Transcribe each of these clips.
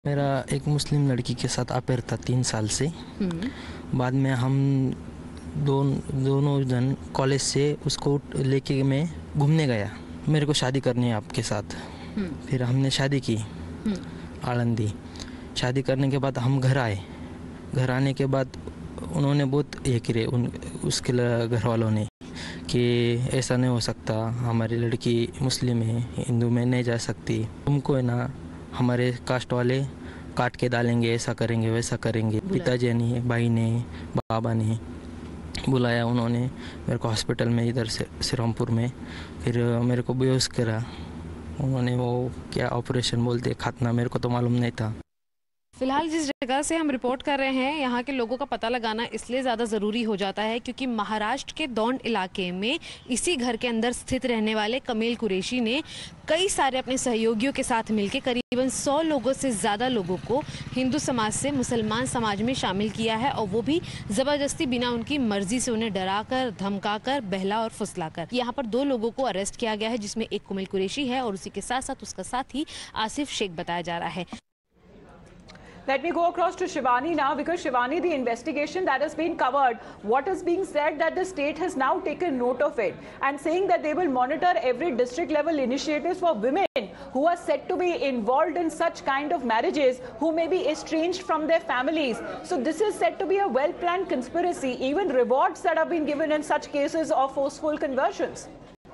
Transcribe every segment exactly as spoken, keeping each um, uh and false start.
मेरा एक मुस्लिम लड़की के साथ अफेयर था तीन साल से। बाद में हम दोन दोनों जन कॉलेज से उसको लेके मैं घूमने गया। मेरे को शादी करनी है आपके साथ। फिर हमने शादी की आलंदी। शादी करने के बाद हम घर आए। घर आने के बाद उन्होंने बहुत ये करे उन उसके घर वालों ने कि ऐसा नहीं हो सकता, हमारी लड़की मुस्लिम है, हिंदू में नहीं जा सकती, तुमको है ना हमारे कास्ट वाले काट के डालेंगे, ऐसा करेंगे वैसा करेंगे। पिताजी ने, भाई ने, बाबा ने बुलाया। उन्होंने मेरे को हॉस्पिटल में इधर से श्रीरामपुर में फिर मेरे को बेहोश करा। उन्होंने वो क्या ऑपरेशन बोलते खतना, मेरे को तो मालूम नहीं था। फिलहाल जिस जगह से हम रिपोर्ट कर रहे हैं यहाँ के लोगों का पता लगाना इसलिए ज़्यादा ज़रूरी हो जाता है क्योंकि महाराष्ट्र के दौंड इलाके में इसी घर के अंदर स्थित रहने वाले कमेल कुरैशी ने कई सारे अपने सहयोगियों के साथ मिलकर करीबन सौ लोगों से ज़्यादा लोगों को हिंदू समाज से मुसलमान समाज में शामिल किया है, और वो भी ज़बरदस्ती बिना उनकी मर्जी से उन्हें डराकर, धमकाकर, बहला और फुसलाकर। यहाँ पर दो लोगों को अरेस्ट किया गया है, जिसमें एक कमेल कुरैशी है और उसी के साथ साथ उसका साथी आसिफ शेख बताया जा रहा है। Let me go across to Shivani now, because Shivani, the investigation that has been covered, what is being said that the state has now taken note of it and saying that they will monitor every district level initiatives for women who are said to be involved in such kind of marriages, who may be estranged from their families. So this is said to be a well-planned conspiracy, even rewards that have been given in such cases of forceful conversions.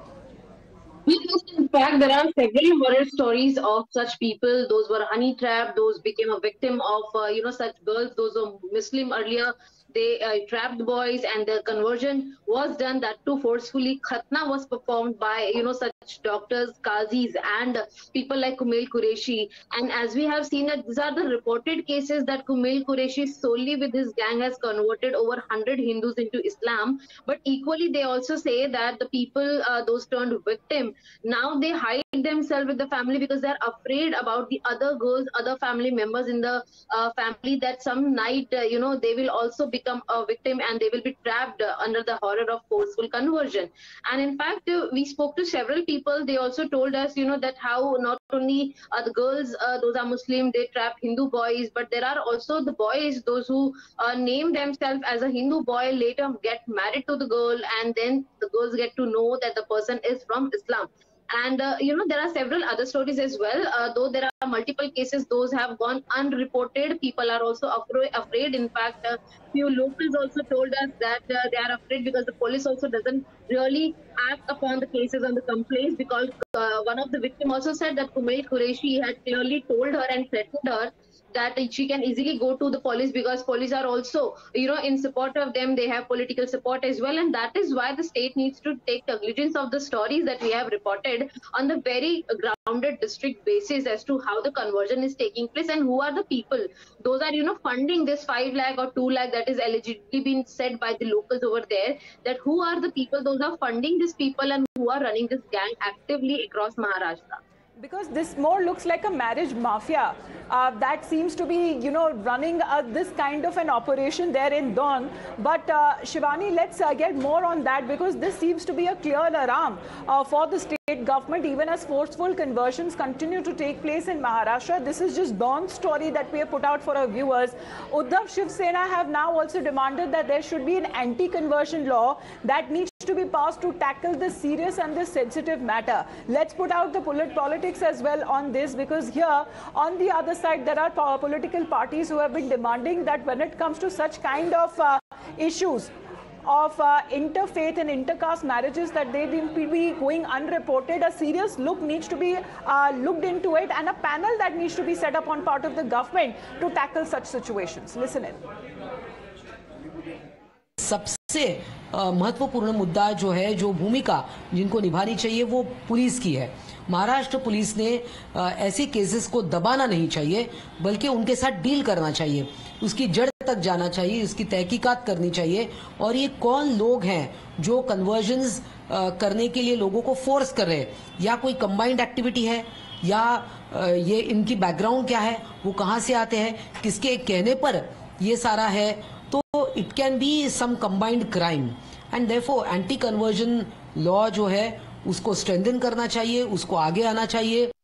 In fact, there are several horror stories of such people. Those were honey trapped. Those became a victim of, uh, you know, such girls. Those were Muslim earlier. They uh, trapped boys, and the conversion was done that too forcefully. Khatna was performed by, you know, such doctors, qazis, and people like Kamail Qureshi. And as we have seen, that these are the reported cases that Kamail Qureshi solely with his gang has converted over one hundred Hindus into Islam. But equally, they also say that the people, uh, those turned victim, now they hide themselves with the family because they're afraid about the other girls, other family members in the uh, family, that some night, uh, you know, they will also be become a victim and they will be trapped uh, under the horror of forceful conversion. And in fact, uh, we spoke to several people. They also told us, you know, that how not only uh, the girls, uh, those are Muslim, they trap Hindu boys, but there are also the boys, those who uh, name themselves as a Hindu boy, later get married to the girl, and then the girls get to know that the person is from Islam. And, uh, you know, there are several other stories as well. Uh, though there are multiple cases, those have gone unreported. People are also afraid. afraid. In fact, a uh, few locals also told us that uh, they are afraid because the police also doesn't really act upon the cases and the complaints, because uh, one of the victims also said that Kamail Qureshi had clearly told her and threatened her that she can easily go to the police, because police are also, you know, in support of them. They have political support as well. And that is why the state needs to take cognizance of the stories that we have reported on the very grounded district basis as to how the conversion is taking place and who are the people. Those are, you know, funding this five lakh or two lakh that is allegedly being said by the locals over there, that who are the people, those are funding these people and who are running this gang actively across Maharashtra. Because this more looks like a marriage mafia uh, that seems to be, you know, running uh, this kind of an operation there in Dawn. But uh, Shivani, let's uh, get more on that, because this seems to be a clear alarm uh, for the state government, even as forceful conversions continue to take place in Maharashtra. This is just Dawn's story that we have put out for our viewers. Uddhav, Shiv Sena have now also demanded that there should be an anti-conversion law that needs to be passed to tackle this serious and this sensitive matter. Let's put out the politics as well on this, because here on the other side there are political parties who have been demanding that when it comes to such kind of uh, issues of uh, interfaith and intercaste marriages, that they will be going unreported. A serious look needs to be uh, looked into it, and a panel that needs to be set up on part of the government to tackle such situations. Listen in. सबसे महत्वपूर्ण मुद्दा जो है, जो भूमिका जिनको निभानी चाहिए, वो पुलिस की है। महाराष्ट्र पुलिस ने ऐसे केसेस को दबाना नहीं चाहिए, बल्कि उनके साथ डील करना चाहिए, उसकी जड़ तक जाना चाहिए, उसकी तहकीकात करनी चाहिए। और ये कौन लोग हैं जो कन्वर्जन्स करने के लिए लोगों को फोर्स कर रहे हैं, या कोई कंबाइंड एक्टिविटी है, या ये इनकी बैकग्राउंड क्या है, वो कहाँ से आते हैं, किसके कहने पर ये सारा है, तो it can be some combined crime. And therefore anti conversion law जो है उसको स्ट्रेंथन करना चाहिए, उसको आगे आना चाहिए।